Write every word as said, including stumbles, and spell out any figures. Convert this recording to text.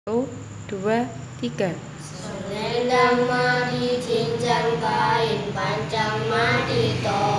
Satu, dua, tiga. Selendang mati cincang kain, pancang mati topi.